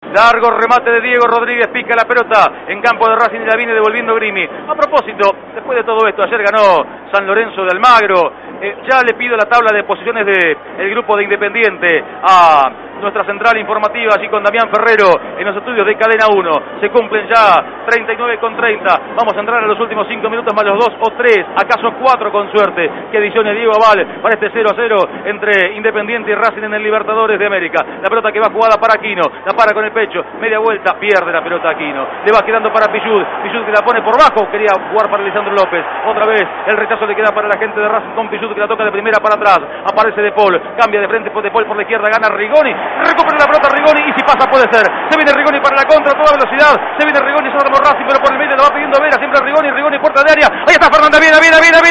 Largo remate de Diego Rodríguez, pica la pelota en campo de Racing y la viene devolviendo Grimi. A propósito, después de todo esto, ayer ganó San Lorenzo de Almagro. Ya le pido la tabla de posiciones del grupo de Independiente a nuestra central informativa, allí con Damián Ferrero en los estudios de Cadena 1. Se cumplen ya 39,30. Vamos a entrar a los últimos 5 minutos más los 2 o 3, acaso 4 con suerte, que adicione Diego Aval para este 0-0 entre Independiente y Racing en el Libertadores de América. La pelota que va jugada para Aquino, la para con el pecho, media vuelta, pierde la pelota Aquino. Le va quedando para Pichud que la pone por bajo, quería jugar para Lisandro López. Otra vez el rechazo le queda para la gente de Racing con Pichud que la toca de primera para atrás. Aparece De Paul, cambia de frente por De Paul por la izquierda, gana Rigoni. Recupera la pelota Rigoni y si pasa puede ser. Se viene Rigoni para la contra a toda velocidad. Se viene Rigoni sobre Racing, pero por el medio lo va pidiendo Vera. Siempre Rigoni, puerta de área. Ahí está Fernanda, viene.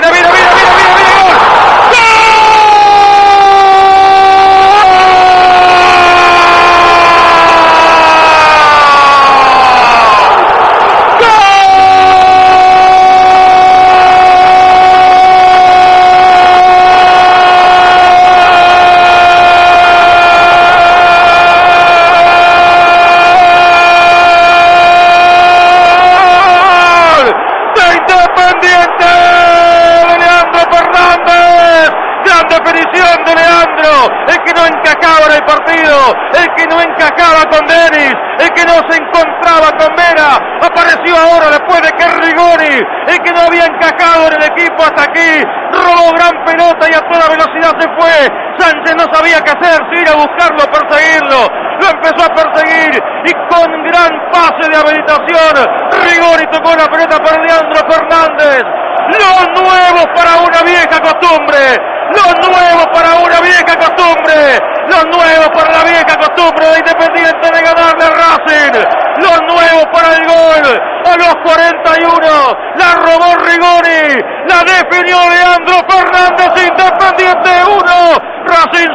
El que no encajaba con Denis, el que no se encontraba con Vera, apareció ahora después de que Rigoni, el que no había encajado en el equipo hasta aquí, robó gran pelota y a toda velocidad se fue. Sánchez no sabía qué hacer, si ir a buscarlo, perseguirlo, lo empezó a perseguir y con gran pase de habilitación, Rigoni tocó la pelota para Leandro Fernández. Los nuevos para una vieja costumbre, los nuevos para una vieja costumbre, los nuevos para la vieja costumbre de Independiente de ganarle a Racing, los nuevos para el gol, a los 41, la robó Rigoni, la definió Leandro Fernández, Independiente 1, Racing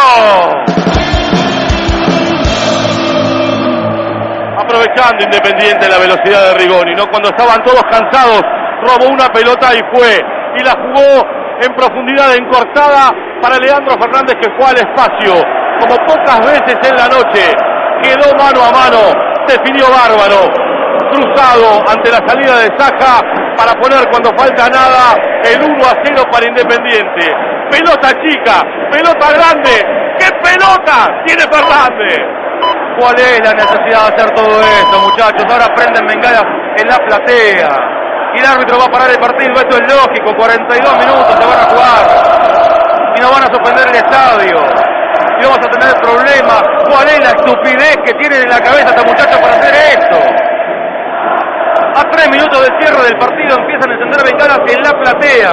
0. Aprovechando Independiente la velocidad de Rigoni, ¿no? Cuando estaban todos cansados, robó una pelota y fue, y la jugó en profundidad, en cortada para Leandro Fernández, que fue al espacio, como pocas veces en la noche, quedó mano a mano, definió bárbaro, cruzado ante la salida de Saja para poner cuando falta nada el 1-0 para Independiente. Pelota chica, pelota grande, ¡qué pelota tiene Fernández! ¿Cuál es la necesidad de hacer todo esto, muchachos? Ahora prenden bengalas en la platea. Y el árbitro va a parar el partido, esto es lógico, 42 minutos se van a jugar. Y nos van a suspender el estadio. Y vamos a tener problemas. ¿Cuál es la estupidez que tienen en la cabeza estos muchachos para hacer esto? A 3 minutos del cierre del partido empiezan a encender bengalas en la platea.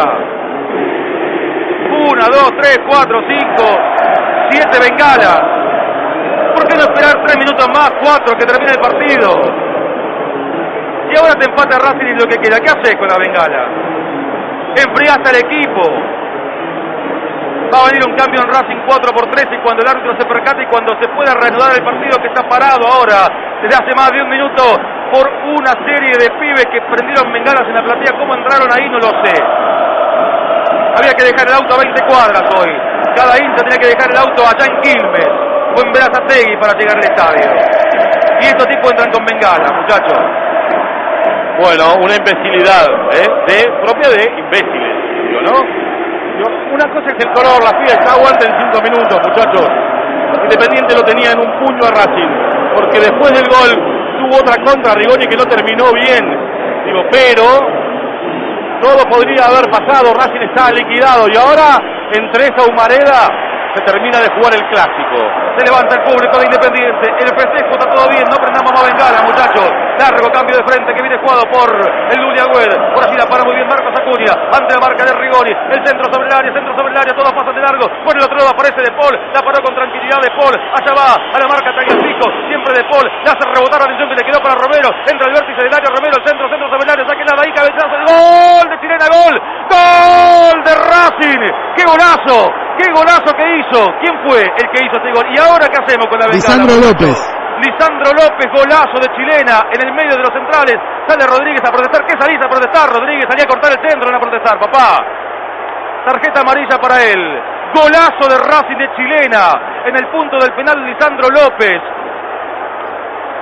1, 2, 3, 4, 5, 7 bengalas. ¿Por qué no esperar 3 minutos más, 4, que termine el partido? Y ahora te empata Racing y lo que queda. ¿Qué haces con la bengala? Enfriaste al equipo. Va a venir un cambio en Racing 4-3 y cuando el árbitro se percate y cuando se pueda reanudar el partido que está parado ahora desde hace más de un minuto por una serie de pibes que prendieron bengalas en la platea. ¿Cómo entraron ahí? No lo sé. Había que dejar el auto a 20 cuadras hoy. Cada hincha tenía que dejar el auto allá en Quilmes o en Berazategui para llegar al estadio. Y estos tipos entran con bengalas, muchachos. Bueno, una imbecilidad, propia de imbéciles, digo, ¿no? Una cosa es el color, la fiesta, aguanten 5 minutos, muchachos. Independiente lo tenía en un puño a Racing, porque después del gol tuvo otra contra Rigoni que no terminó bien. Digo, pero todo podría haber pasado, Racing está liquidado y ahora entre esa humareda se termina de jugar el clásico. Se levanta el público de Independiente, el festejo está todo bien, no prendamos más bengala, muchachos. Largo cambio de frente que viene jugado por el Luli Agüed. Por así la para muy bien Marcos Acuña, ante la marca de Rigoni. El centro sobre el área, todos pasan de largo. Por el otro lado aparece De Paul, la paró con tranquilidad De Paul. Allá va a la marca Tagliafico, siempre De Paul. Le hace rebotar la atención que le quedó para Romero. Entra el vértice del área, Romero, el centro sobre el área, saque nada ahí, cabezazo, el gol de Chilena, gol de Racing. ¡Qué golazo! ¡Qué golazo que hizo! ¿Quién fue el que hizo este gol? ¿Y ahora qué hacemos con la bengala? Lisandro López. Lisandro López, golazo de Chilena en el medio de los centrales. Sale Rodríguez a protestar. ¿Qué salís a protestar, Rodríguez? Salía a cortar el centro, no a protestar, papá. Tarjeta amarilla para él. Golazo de Racing de Chilena en el punto del penal Lisandro López.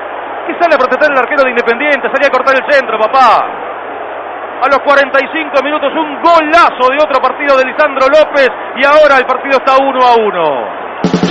Y sale a protestar el arquero de Independiente, salía a cortar el centro, papá. A los 45 minutos un golazo de otro partido de Lisandro López y ahora el partido está 1-1.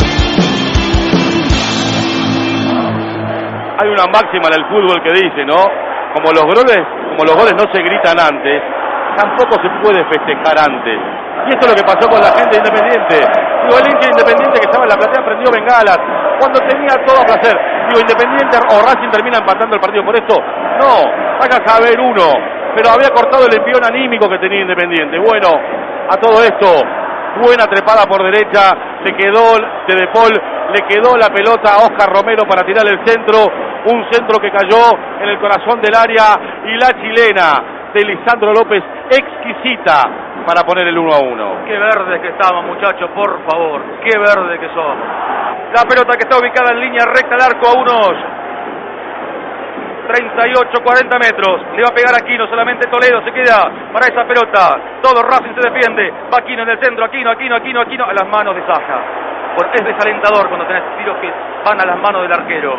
Hay una máxima en el fútbol que dice, ¿no? Como los goles no se gritan antes, tampoco se puede festejar antes. Y esto es lo que pasó con la gente de Independiente. Digo, el hincha Independiente que estaba en la platea prendió bengalas cuando tenía todo que hacer. Digo, Independiente o Racing termina empatando el partido por esto. No, vaya a saber uno. Pero había cortado el envión anímico que tenía Independiente. Bueno, a todo esto, buena trepada por derecha, le quedó de Paul, le quedó la pelota a Oscar Romero para tirar el centro, un centro que cayó en el corazón del área y la chilena de Lisandro López exquisita para poner el 1-1. Qué verdes que estamos, muchachos, por favor, qué verdes que somos. La pelota que está ubicada en línea recta al arco a unos 38, 40 metros, le va a pegar Aquino, solamente Toledo se queda para esa pelota, todo Racing se defiende, va Aquino en el centro, Aquino, a las manos de Saja. Bueno, es desalentador cuando tenés tiros que van a las manos del arquero.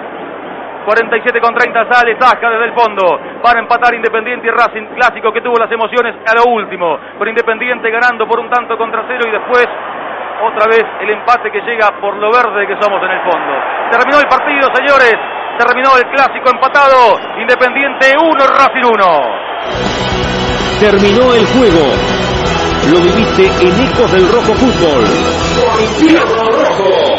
47:30 sale Saja desde el fondo, van a empatar Independiente y Racing, clásico que tuvo las emociones a lo último, con Independiente ganando por un tanto contra cero y después otra vez el empate que llega por lo verde que somos en el fondo. Terminó el partido, señores. Terminó el clásico empatado, Independiente 1, Racing 1. Terminó el juego. Lo viviste en Ecos del Rojo Fútbol. Por Infierno Rojo.